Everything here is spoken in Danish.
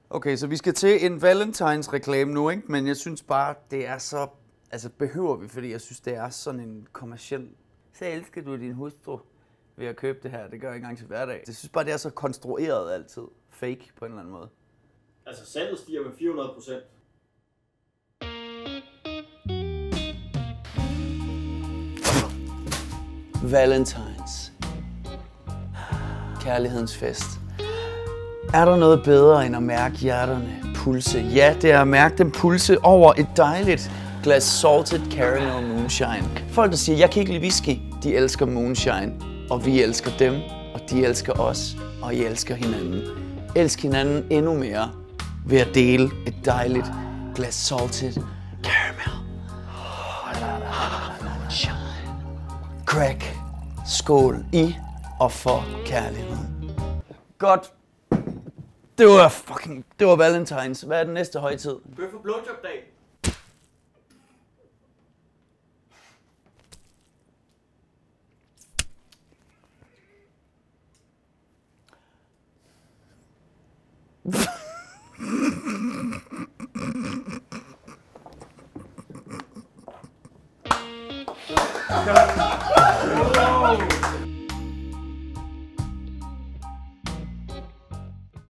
Okay, så vi skal til en Valentines-reklame nu, ikke? Men jeg synes bare, det er så... Altså, behøver vi, fordi jeg synes, det er sådan en kommerciel... Så elsker du din hustru ved at købe det her. Det gør jeg ikke engang til hverdag. Jeg synes bare, det er så konstrueret altid. Fake på en eller anden måde. Altså, salget stiger med 400%. Valentines. Kærlighedens fest. Er der noget bedre end at mærke hjerterne pulse? Ja, det er at mærke dem pulse over et dejligt glas salted caramel moonshine. Folk, der siger, jeg kan ikke lide whisky, de elsker moonshine. Og vi elsker dem, og de elsker os, og I elsker hinanden. Elsk hinanden endnu mere ved at dele et dejligt glas salted caramel moonshine. Crack. Skål i og for kærligheden. Godt. Det var Valentines. Hvad er den næste højtid? Bøf og blowjob-dag.